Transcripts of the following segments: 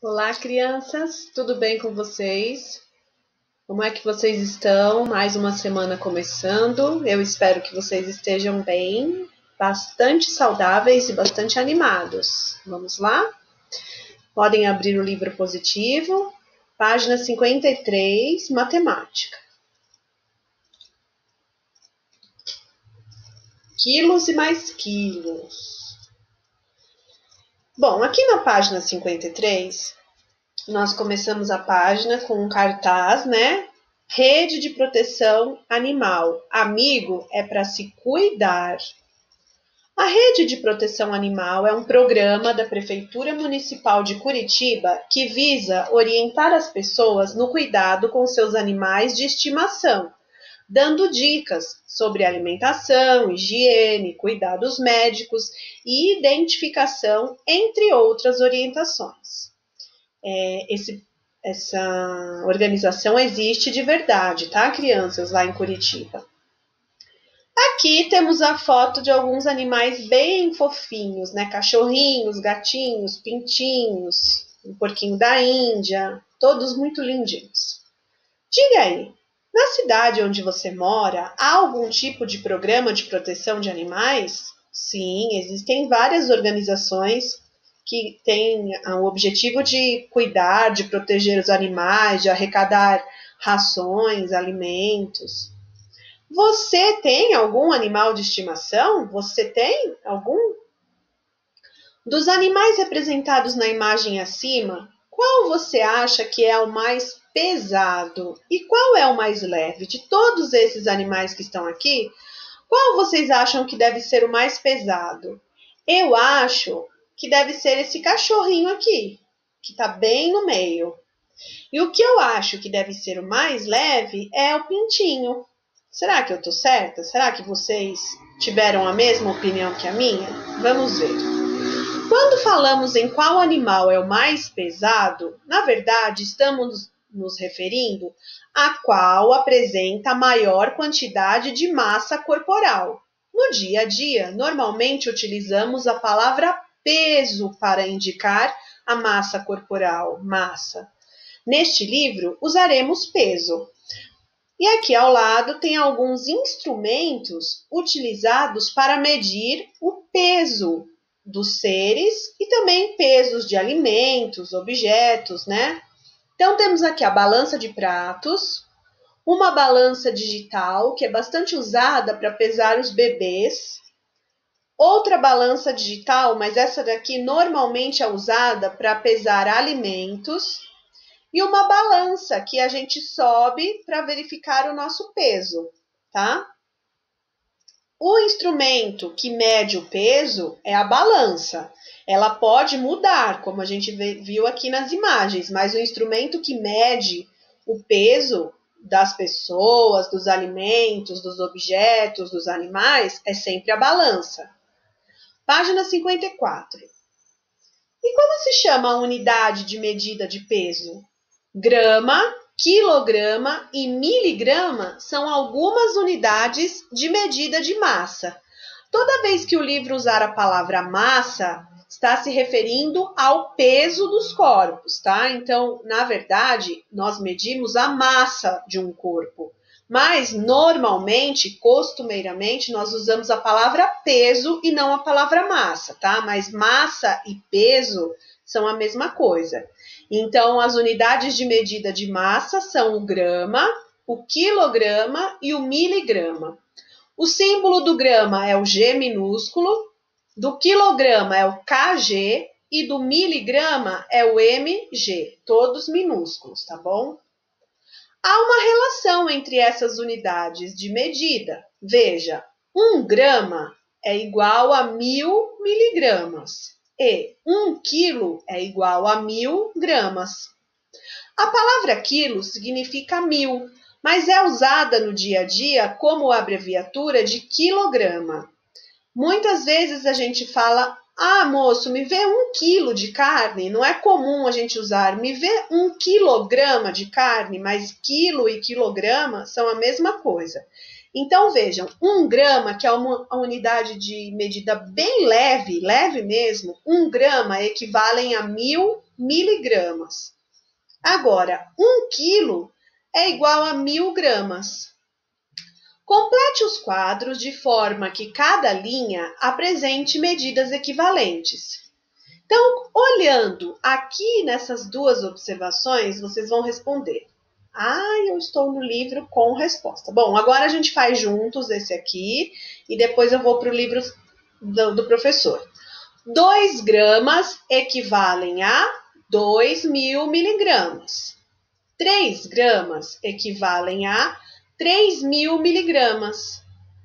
Olá, crianças, tudo bem com vocês? Como é que vocês estão? Mais uma semana começando. Eu espero que vocês estejam bem, bastante saudáveis e bastante animados. Vamos lá? Podem abrir o livro positivo, página 53, matemática. Quilos e mais quilos. Bom, aqui na página 53, nós começamos a página com um cartaz, né? Rede de proteção animal. Amigo é para se cuidar. A Rede de Proteção Animal é um programa da Prefeitura Municipal de Curitiba que visa orientar as pessoas no cuidado com seus animais de estimação, dando dicas sobre alimentação, higiene, cuidados médicos e identificação, entre outras orientações. Essa organização existe de verdade, tá, crianças, lá em Curitiba. Aqui temos a foto de alguns animais bem fofinhos, né? Cachorrinhos, gatinhos, pintinhos, um porquinho da Índia, todos muito lindinhos. Diga aí, na cidade onde você mora, há algum tipo de programa de proteção de animais? Sim, existem várias organizações que têm o objetivo de cuidar, de proteger os animais, de arrecadar rações, alimentos. Você tem algum animal de estimação? Você tem algum? Dos animais representados na imagem acima, qual você acha que é o mais pesado? E qual é o mais leve? De todos esses animais que estão aqui, qual vocês acham que deve ser o mais pesado? Eu acho que deve ser esse cachorrinho aqui, que está bem no meio. E o que eu acho que deve ser o mais leve é o pintinho. Será que eu estou certa? Será que vocês tiveram a mesma opinião que a minha? Vamos ver. Quando falamos em qual animal é o mais pesado, na verdade estamos nos referindo a qual apresenta a maior quantidade de massa corporal. No dia a dia, normalmente utilizamos a palavra peso para indicar a massa corporal, massa. Neste livro, usaremos peso. E aqui ao lado tem alguns instrumentos utilizados para medir o peso dos seres e também pesos de alimentos, objetos, né? Então temos aqui a balança de pratos, uma balança digital que é bastante usada para pesar os bebês, outra balança digital, mas essa daqui normalmente é usada para pesar alimentos, e uma balança que a gente sobe para verificar o nosso peso, tá? O instrumento que mede o peso é a balança. Ela pode mudar, como a gente viu aqui nas imagens, mas o instrumento que mede o peso das pessoas, dos alimentos, dos objetos, dos animais, é sempre a balança. Página 54. E como se chama a unidade de medida de peso? Grama, quilograma e miligrama são algumas unidades de medida de massa. Toda vez que o livro usar a palavra massa, está se referindo ao peso dos corpos, tá? Então, na verdade, nós medimos a massa de um corpo. Mas, normalmente, costumeiramente, nós usamos a palavra peso e não a palavra massa, tá? Mas massa e peso são a mesma coisa. Então, as unidades de medida de massa são o grama, o quilograma e o miligrama. O símbolo do grama é o G minúsculo, do quilograma é o KG e do miligrama é o MG, todos minúsculos, tá bom? Há uma relação entre essas unidades de medida. Veja, 1 grama é igual a 1000 miligramas. E 1 quilo é igual a 1000 gramas. A palavra quilo significa 1000, mas é usada no dia a dia como abreviatura de quilograma. Muitas vezes a gente fala, moço, me vê 1 quilo de carne. Não é comum a gente usar, me vê 1 quilograma de carne, mas quilo e quilograma são a mesma coisa. Então, vejam, 1 grama, que é uma unidade de medida bem leve, leve mesmo, 1 grama equivalem a 1000 miligramas. Agora, 1 quilo é igual a 1000 gramas. Complete os quadros de forma que cada linha apresente medidas equivalentes. Então, olhando aqui nessas duas observações, vocês vão responder. Eu estou no livro com resposta. Bom, agora a gente faz juntos esse aqui e depois eu vou para o livro do professor. 2 gramas equivalem a 2000 miligramas. 3 gramas equivalem a 3000 miligramas.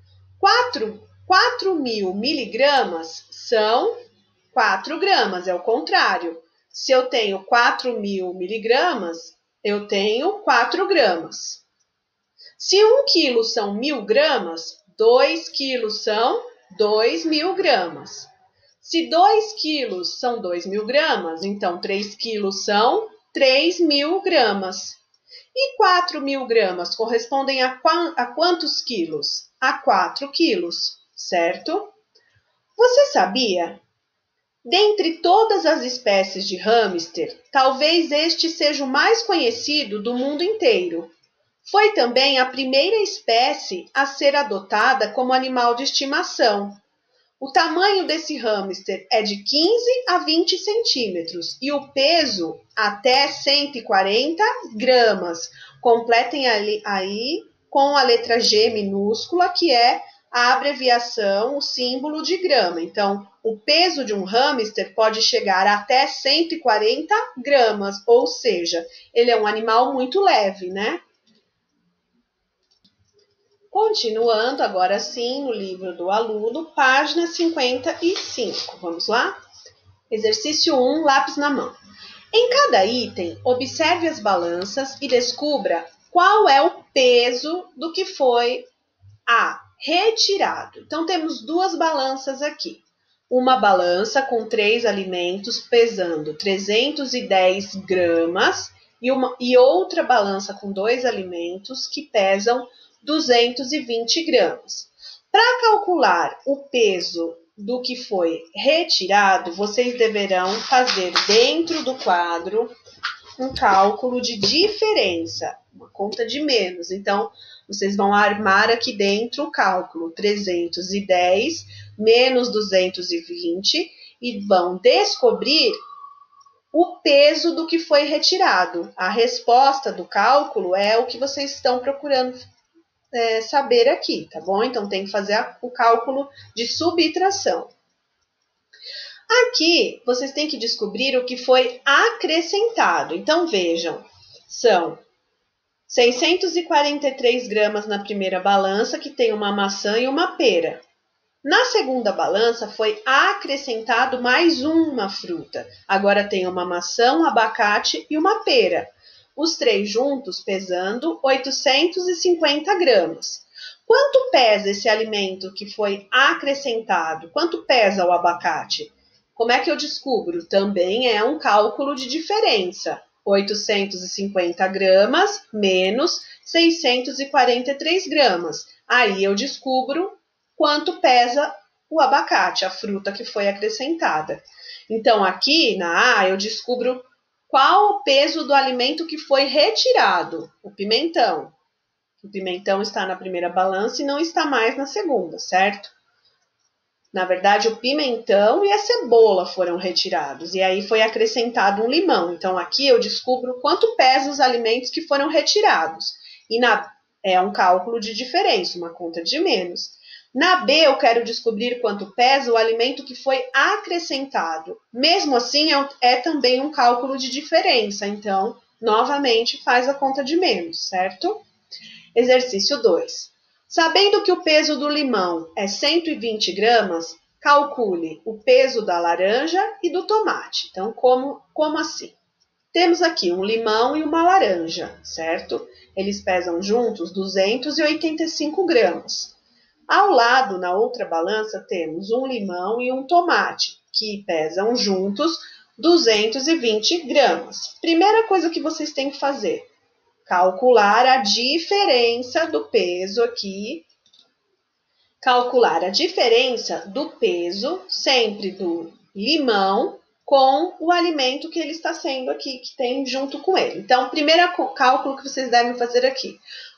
4.000 miligramas são 4 gramas, é o contrário. Se eu tenho 4.000 miligramas, eu tenho 4 gramas. Se 1 quilo são 1000 gramas, 2 quilos são 2000 gramas. Se 2 quilos são 2000 gramas, então 3 quilos são 3000 gramas. E 4.000 gramas correspondem a quantos quilos? A 4 quilos, certo? Você sabia? Dentre todas as espécies de hamster, talvez este seja o mais conhecido do mundo inteiro. Foi também a primeira espécie a ser adotada como animal de estimação. O tamanho desse hamster é de 15 a 20 centímetros e o peso até 140 gramas. Completem aí com a letra G minúscula, que é a abreviação, o símbolo de grama. Então, o peso de um hamster pode chegar até 140 gramas, ou seja, ele é um animal muito leve, né? Continuando, agora sim, no livro do aluno, página 55. Vamos lá? Exercício 1, lápis na mão. Em cada item, observe as balanças e descubra qual é o peso do que foi retirado. Então, temos duas balanças aqui. Uma balança com 3 alimentos pesando 310 gramas e outra balança com 2 alimentos que pesam 220 gramas. Para calcular o peso do que foi retirado, vocês deverão fazer dentro do quadro um cálculo de diferença, uma conta de menos. Então, vocês vão armar aqui dentro o cálculo 310 menos 220 e vão descobrir o peso do que foi retirado. A resposta do cálculo é o que vocês estão procurando saber aqui, tá bom? Então, tem que fazer o cálculo de subtração. Aqui, vocês têm que descobrir o que foi acrescentado. Então, vejam, são 643 gramas na primeira balança, que tem uma maçã e uma pera. Na segunda balança, foi acrescentado mais uma fruta. Agora tem uma maçã, um abacate e uma pera. Os 3 juntos pesando 850 gramas. Quanto pesa esse alimento que foi acrescentado? Quanto pesa o abacate? Como é que eu descubro? Também é um cálculo de diferença. 850 gramas menos 643 gramas. Aí eu descubro quanto pesa o abacate, a fruta que foi acrescentada. Então, aqui na A, eu descubro qual o peso do alimento que foi retirado, o pimentão. O pimentão está na primeira balança e não está mais na segunda, certo? Na verdade, o pimentão e a cebola foram retirados, e aí foi acrescentado um limão. Então, aqui eu descubro quanto pesa os alimentos que foram retirados. E é um cálculo de diferença, uma conta de menos. Na B, eu quero descobrir quanto pesa o alimento que foi acrescentado. Mesmo assim, é também um cálculo de diferença. Então, novamente, faz a conta de menos, certo? Exercício 2. Sabendo que o peso do limão é 120 gramas, calcule o peso da laranja e do tomate. Então, como assim? Temos aqui um limão e uma laranja, certo? Eles pesam juntos 285 gramas. Ao lado, na outra balança, temos um limão e um tomate, que pesam juntos 220 gramas. Primeira coisa que vocês têm que fazer, calcular a diferença do peso aqui. Calcular a diferença do peso sempre do limão com o alimento que ele está sendo aqui, que tem junto com ele. Então, o primeiro cálculo que vocês devem fazer aqui,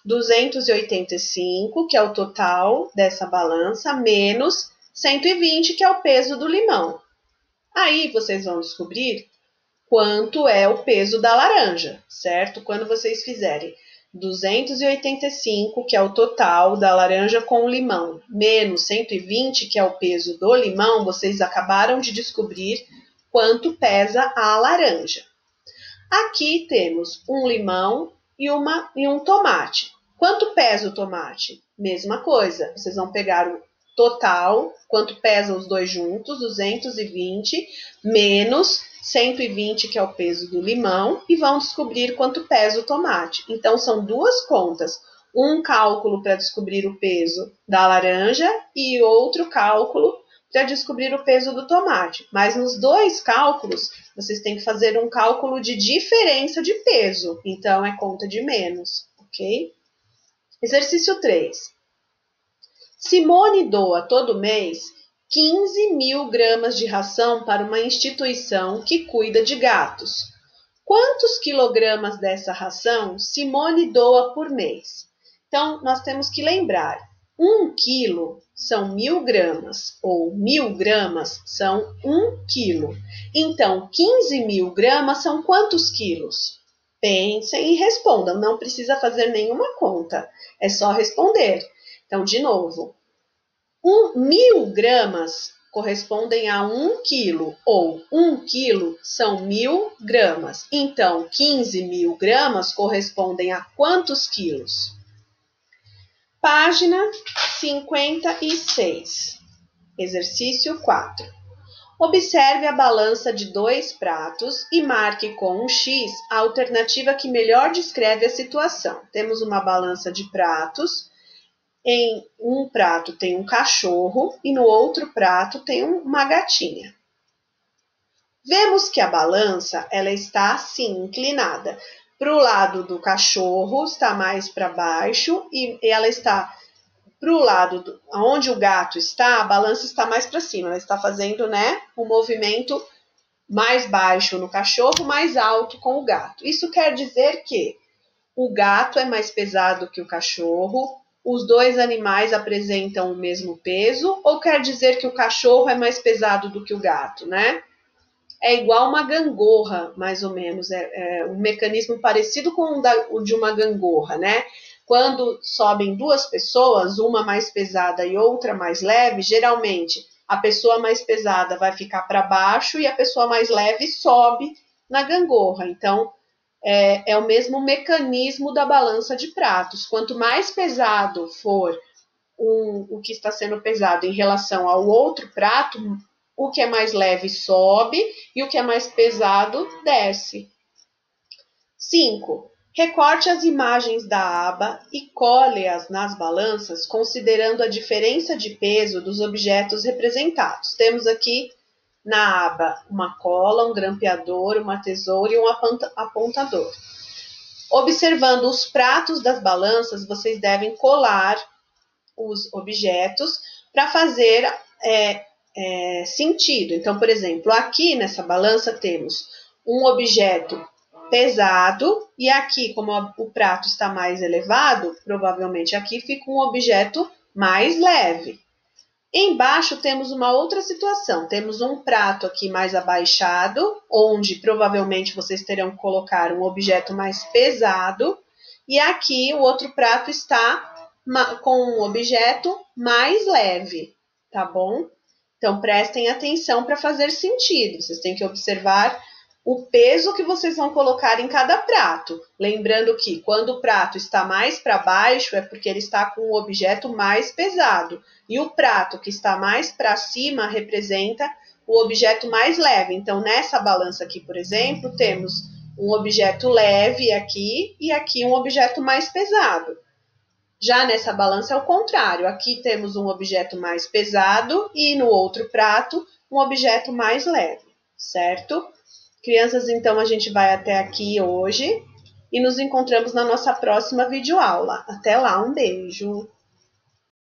285, que é o total dessa balança, menos 120, que é o peso do limão. Aí, vocês vão descobrir quanto é o peso da laranja, certo? Quando vocês fizerem 285, que é o total da laranja com o limão, menos 120, que é o peso do limão, vocês acabaram de descobrir quanto pesa a laranja. Aqui temos um limão e um tomate. Quanto pesa o tomate? Mesma coisa, vocês vão pegar o total, quanto pesam os dois juntos, 220, menos 120, que é o peso do limão, e vão descobrir quanto pesa o tomate. Então, são duas contas. Um cálculo para descobrir o peso da laranja e outro cálculo para descobrir o peso do tomate. Mas nos dois cálculos, vocês têm que fazer um cálculo de diferença de peso. Então, é conta de menos, ok? Exercício 3. Simone doa todo mês 15.000 gramas de ração para uma instituição que cuida de gatos. Quantos quilogramas dessa ração Simone doa por mês? Então, nós temos que lembrar, 1 quilo são 1.000 gramas, ou 1.000 gramas são 1 quilo. Então, 15.000 gramas são quantos quilos? Pensem e respondam, não precisa fazer nenhuma conta, é só responder. Então, de novo, 1.000 gramas correspondem a 1 quilo, ou 1 quilo são 1.000 gramas. Então, 15.000 gramas correspondem a quantos quilos? Página 56, exercício 4. Observe a balança de 2 pratos e marque com um X a alternativa que melhor descreve a situação. Temos uma balança de pratos. Em um prato tem um cachorro e no outro prato tem uma gatinha. Vemos que a balança ela está assim, inclinada. Para o lado do cachorro está mais para baixo e ela está para o lado onde o gato está, a balança está mais para cima. Ela está fazendo, um movimento mais baixo no cachorro, mais alto com o gato. Isso quer dizer que o gato é mais pesado que o cachorro, os dois animais apresentam o mesmo peso, ou quer dizer que o cachorro é mais pesado do que o gato, né? É igual uma gangorra, mais ou menos, é um mecanismo parecido com o de uma gangorra, né? Quando sobem duas pessoas, uma mais pesada e outra mais leve, geralmente a pessoa mais pesada vai ficar para baixo e a pessoa mais leve sobe na gangorra. Então, é o mesmo mecanismo da balança de pratos. Quanto mais pesado for o que está sendo pesado em relação ao outro prato, o que é mais leve sobe e o que é mais pesado desce. 5. Recorte as imagens da aba e cole-as nas balanças, considerando a diferença de peso dos objetos representados. Temos aqui na aba uma cola, um grampeador, uma tesoura e um apontador. Observando os pratos das balanças, vocês devem colar os objetos para fazer sentido. Então, por exemplo, aqui nessa balança temos um objeto pesado e aqui, como o prato está mais elevado, provavelmente aqui fica um objeto mais leve. Embaixo temos uma outra situação, temos um prato aqui mais abaixado, onde provavelmente vocês terão que colocar um objeto mais pesado, e aqui o outro prato está com um objeto mais leve, tá bom? Então prestem atenção para fazer sentido, vocês têm que observar o peso que vocês vão colocar em cada prato. Lembrando que quando o prato está mais para baixo é porque ele está com o objeto mais pesado. E o prato que está mais para cima representa o objeto mais leve. Então, nessa balança aqui, por exemplo, temos um objeto leve aqui e aqui um objeto mais pesado. Já nessa balança é o contrário. Aqui temos um objeto mais pesado e no outro prato um objeto mais leve, certo? Crianças, então a gente vai até aqui hoje e nos encontramos na nossa próxima videoaula. Até lá, um beijo!